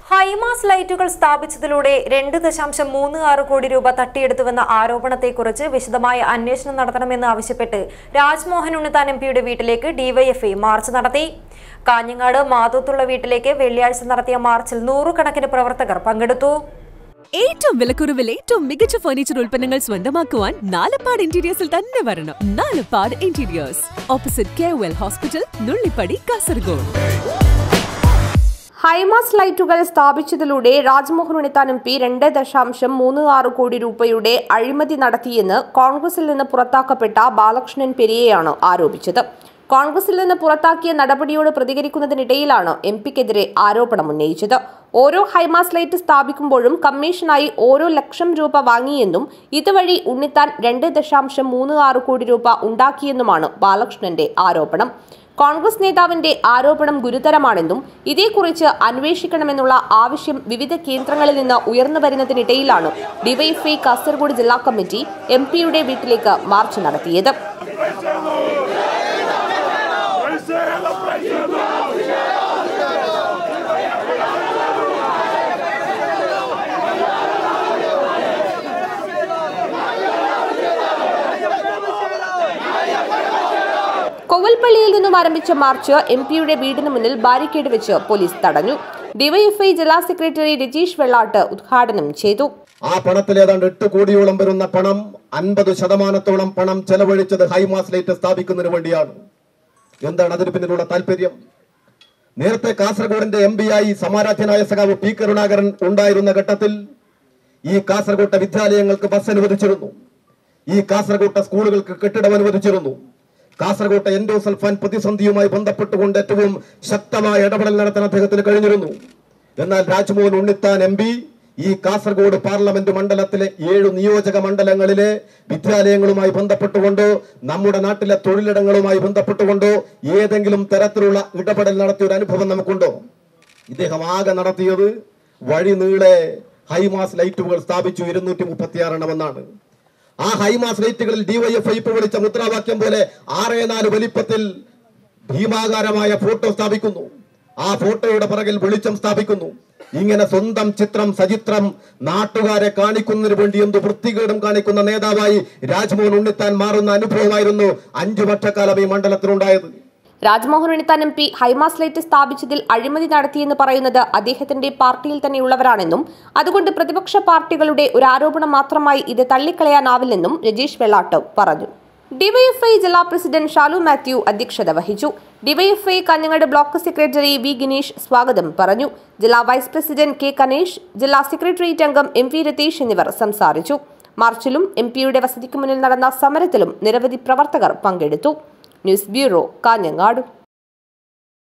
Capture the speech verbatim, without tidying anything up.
High mast ലൈറ്റുകൾ സ്ഥാപിച്ചതിലൂടെ രണ്ട് ദശാംശം മൂന്ന് ആറ് കോടി രൂപ തട്ടിയെടുത്തുവെന്ന ആരോപണത്തെക്കുറിച്ച് വിശദമായ അന്വേഷണം നടത്തണമെന്ന് ആവശ്യപ്പെട്ട് രാജ്മോഹൻ ഉണ്ണിത്താൻ എംപിയുടെ വീട്ടിലേക്ക് ഡിവൈഎഫ്ഐ മാർച്ച് നടത്തി. കാഞ്ഞങ്ങാട് മാതൂത്തുള്ള വീട്ടിലേക്ക് വെള്ളിയാഴ്ച നടത്തിയ മാർച്ചിൽ നൂറുകണക്കിന് പ്രവർത്തകർ പങ്കെടുത്തു. ഏറ്റവും വിലക്കുറവിൽ ഏറ്റവും മികച്ച ഫർണിച്ചർ ഉൽപ്പന്നങ്ങൾ സ്വന്തമാക്കുവാൻ നാലപ്പാട് ഇന്റീരിയേഴ്സിൽ തന്നെ വരണം. Nalappad interiors, opposite K O L hospital, Nullippadi, Kasaragod. High mast ലൈറ്റുകൾ സ്ഥാപിച്ചതിലൂടെ രാജ്മോഹൻ ഉണ്ണിത്താൻ എം പി രണ്ട് ദശാംശം മൂന്ന് ആറ് കോടി രൂപയുടെ അഴിമതി നടത്തിയെന്ന് കോൺഗ്രസിൽ നിന്ന് പുറത്താക്കപ്പെട്ട ബാലകൃഷ്ണൻ പെരിയയാണ് ആരോപിച്ചത്. കോൺഗ്രസിൽ നിന്ന് പുറത്താക്കിയ നടപടിയോട് പ്രതികരിക്കുന്നതിനിടയിലാണ് എം പിക്കെതിരെ ആരോപണം ഉന്നയിച്ചത്. ഓരോ ഹൈമാസ് ലൈറ്റ് സ്ഥാപിക്കുമ്പോഴും കമ്മീഷനായി ഓരോ ലക്ഷം രൂപ വാങ്ങിയെന്നും ഇതുവഴി ഉണ്ണിത്താൻ രണ്ട് ദശാംശം മൂന്ന് ആറ് കോടി രൂപ ഉണ്ടാക്കിയെന്നുമാണ് ബാലകൃഷ്ണന്റെ ആരോപണം. കോൺഗ്രസ് നേതാവിന്റെ ആരോപണം ഗുരുതരമാണെന്നും ഇതേക്കുറിച്ച് അന്വേഷിക്കണമെന്നുള്ള ആവശ്യം വിവിധ കേന്ദ്രങ്ങളിൽ നിന്ന് ഉയർന്നു വരുന്നതിനിടയിലാണ് ഡിവൈഎഫ്ഐ കാസർഗോഡ് ജില്ലാ കമ്മിറ്റി എം പിയുടെ വീട്ടിലേക്ക് മാർച്ച് നടത്തിയത്. കൊവൽപ്പള്ളിയിൽ നിന്നും ആരംഭിച്ച മാർച്ച് എം പിയുടെ വീടിന് മുന്നിൽ ബാരിക്കേഡ് വെച്ച് പോലീസ് തടഞ്ഞു. ഡിവൈഎഫ്ഐ ജില്ലാ സെക്രട്ടറി രജീഷ് വെള്ളാട്ട് ഉദ്ഘാടനം ചെയ്തു. ആ പണത്തിൽ ഏതാണ്ട് എട്ട് കോടിയോളം വരുന്ന പണം അൻപത് ശതമാനത്തോളം പണം ചെലവഴിച്ചത് ഹൈമാസ് ലൈറ്റ് സ്ഥാപിക്കുന്നതിന് വേണ്ടിയാണ്. എന്താണ് അതിന് പിന്നിലുള്ള താല്പര്യം? നേരത്തെ കാസർഗോഡിന്റെ എം പി ആയി സമാരാധ്യനായ സഖാവ് പി കരുണാകരൻ ഉണ്ടായിരുന്ന ഘട്ടത്തിൽ ഈ കാസർഗോട്ടെ വിദ്യാലയങ്ങൾക്ക് ബസ് അനുവദിച്ചിരുന്നു. ഈ കാസർഗോട്ടെ സ്കൂളുകൾക്ക് കെട്ടിടം അനുവദിച്ചിരുന്നു. കാസർഗോട്ടെ എൻഡോസൾഫാൻ പ്രതിസന്ധിയുമായി ബന്ധപ്പെട്ടുകൊണ്ട് ഏറ്റവും ശക്തമായ ഇടപെടൽ നടത്താൻ അദ്ദേഹത്തിന് കഴിഞ്ഞിരുന്നു. എന്നാൽ രാജ്മോഹൻ ഉണ്ണിത്താൻ എം പി ഈ കാസർഗോഡ് പാർലമെന്റ് മണ്ഡലത്തിലെ ഏഴു നിയോജക മണ്ഡലങ്ങളിലെ വിദ്യാലയങ്ങളുമായി ബന്ധപ്പെട്ടുകൊണ്ടോ നമ്മുടെ നാട്ടിലെ തൊഴിലിടങ്ങളുമായി ബന്ധപ്പെട്ടുകൊണ്ടോ ഏതെങ്കിലും തരത്തിലുള്ള ഇടപെടൽ നടത്തിയ ഒരു അനുഭവം നമുക്കുണ്ടോ? ഇദ്ദേഹം ആകെ നടത്തിയത് വഴി നീളെ ഹൈമാസ് ലൈറ്റുകൾ സ്ഥാപിച്ചു ഇരുന്നൂറ്റി മുപ്പത്തിയാറ് എണ്ണമെന്നാണ്. ആ ഹൈമാസ് ലൈറ്റുകളിൽ ഡിവൈഎഫ്ഐ ഇപ്പോൾ വിളിച്ച മുദ്രാവാക്യം പോലെ ആറേ നാല് വലിപ്പത്തിൽ ഭീമാകാരമായ ഫോട്ടോ സ്ഥാപിക്കുന്നു. ആ ഫോട്ടോയുടെ പിറകിൽ വെളിച്ചം സ്ഥാപിക്കുന്നു. ഇങ്ങനെ സ്വന്തം ചിത്രം സചിത്രം നാട്ടുകാരെ കാണിക്കുന്നതിന് വേണ്ടി എന്ത് വൃത്തികേടും കാണിക്കുന്ന നേതാവായി രാജ്മോഹൻ ഉണ്ണിത്താൻ മാറുന്ന അനുഭവമായിരുന്നു അഞ്ചു വർഷക്കാലം ഈ മണ്ഡലത്തിലുണ്ടായത്. Rajmohan Unnithan M P high mast light സ്ഥാപിച്ചതിൽ അഴിമതി നടത്തിയെന്ന് പറയുന്നത് അദ്ദേഹത്തിന്റെ പാർട്ടിയിൽ തന്നെയുള്ളവരാണെന്നും അതുകൊണ്ട് പ്രതിപക്ഷ പാർട്ടികളുടെ ഒരു ആരോപണം മാത്രമായി ഇത് തള്ളിക്കളയാനാവില്ലെന്നും രജീഷ് വെള്ളാട്ട് പറഞ്ഞു. ഡിവൈഎഫ്ഐ ജില്ലാ പ്രസിഡന്റ് ഷാലു മാത്യു അധ്യക്ഷത വഹിച്ചു. DYFI Kanhangad block secretary V Gineesh സ്വാഗതം പറഞ്ഞു. ജില്ലാ വൈസ് പ്രസിഡന്റ് കെ കനേഷ്, ജില്ലാ സെക്രട്ടേറിയറ്റ് അംഗം എം വി രതീഷ് എന്നിവർ സംസാരിച്ചു. മാർച്ചിലും എം പിയുടെ വസതിക്ക് മുന്നിൽ നടന്ന സമരത്തിലും നിരവധി പ്രവർത്തകർ പങ്കെടുത്തു. News bureau, Kanhangad.